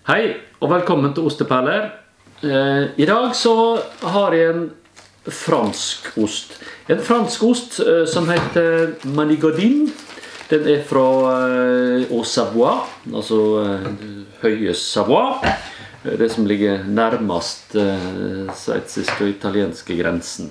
Hei, og velkommen til Osteperler. I dag så har jeg en fransk ost. En fransk ost som heter MANIGODINE. Den er fra Haut-Savoie, altså Haut-Savoie. Det som ligger nærmest sveitsiske og italienske grensen.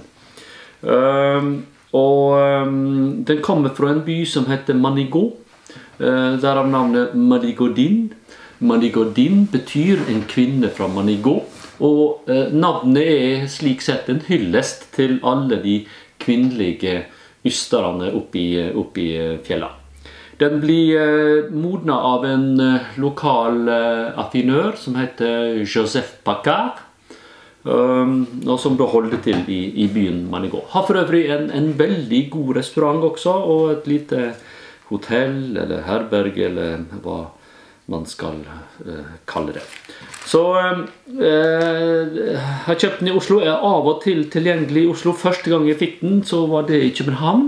Den kommer fra en by som heter Manigot, derav navnet MANIGODINE. MANIGODINE betyr en kvinne fra Manigot, og navnet er slik sett en hyllest til alle de kvinnelige ysterne oppi fjellene. Den blir modnet av en lokal affinør som heter Joseph Paccard, og som da holder til i byen Manigot. Har for øvrig en veldig god restaurant også, og et lite hotell eller herberg eller hva man skal kalle det. Så jeg har kjøpt den i Oslo, er av og til tilgjengelig i Oslo. Første gang jeg fikk den, så var det i København.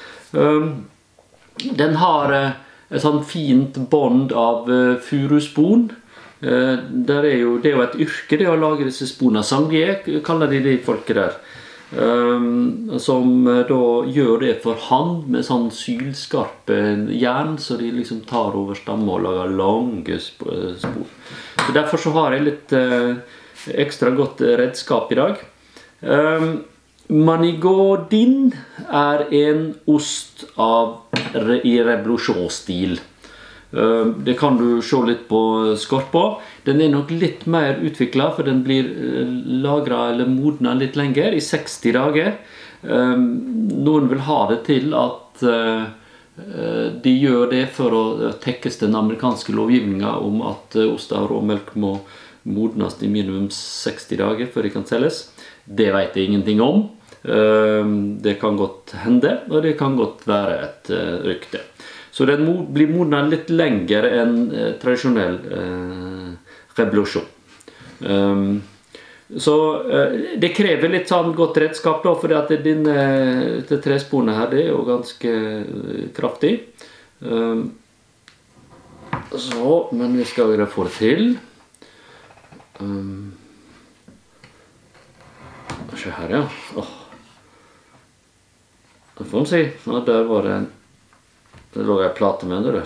Den har et sånn fint bånd av furuspon. Det er jo et yrke, det å lage disse spona. Sanglier kaller de folket der. Som da gjør det for hand med sånn sylskarpe jern, så de liksom tar over stammen og lager lange spor. Så derfor så har jeg litt ekstra godt redskap i dag. MANIGODINE er en ost i revolusjonsstil. Det kan du se litt på skorpa. Den er nok litt mer utviklet, for den blir lagret eller modnet litt lenger, i 60 dager. Noen vil ha det til at de gjør det for å tekkes den amerikanske lovgivningen om at ost og råmelk må modnes i minimum 60 dager før de kan selges. Det vet jeg ingenting om. Det kan godt hende, og det kan godt være et rykte. Så den blir modnet litt lenger enn tradisjonell revolusjon. Så det krever litt sånn godt redskap da, fordi at det tresporene her, det er jo ganske kraftig. Så, men vi skal jo få det til. Se her, ja. Det får man si. Ja, der var det det lå jeg plate med det der.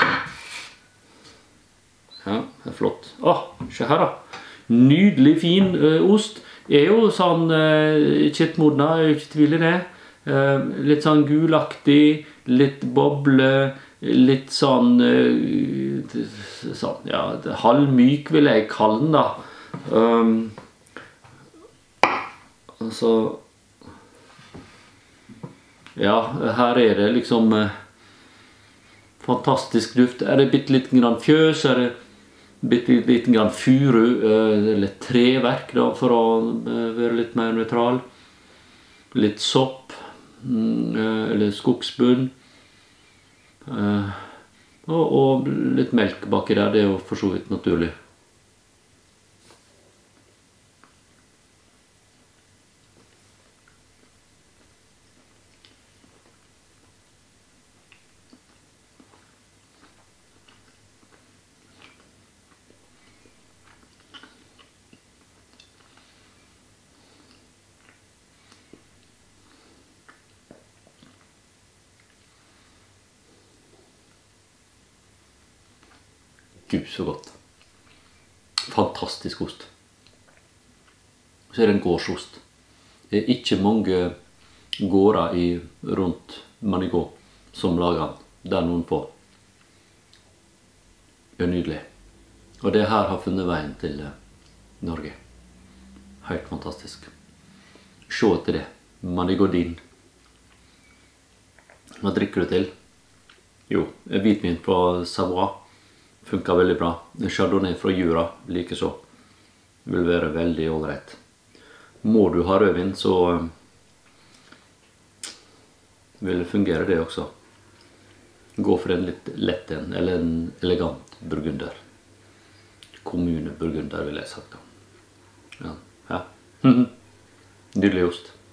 Ja, det er flott. Se her da. Nydelig fin ost. Er jo sånn kittmodna, jeg er jo ikke tvil i det. Litt sånn gulaktig, litt boble, litt sånn, ja, halvmyk vil jeg kalle den da. Altså, ja, her er det liksom fantastisk duft. Er det bitte litt grann fjøs, er det bitte litt grann furu, eller treverk da, for å være litt mer neutral. Litt sopp, eller skogsbunn. Og litt melk baki der, det er jo for så vidt naturlig. Gud, så godt. Fantastisk ost. Så er det en gårdsost. Det er ikke mange gårder rundt Manigot som lager den. Det er noen på. Det er nydelig. Og det her har funnet veien til Norge. Helt fantastisk. Se etter det. MANIGODINE. Hva drikker du til? Jo, hvitvin fra Savoie. Funker veldig bra. Chardonnay fra Jura, like så. Vil være veldig ålreit. Må du ha rødvin, så vil det fungere det også. Gå for en litt lett en, eller en elegant burgunder. Kommuneburgunder vil jeg sagt da. Ja. Nydelig ost.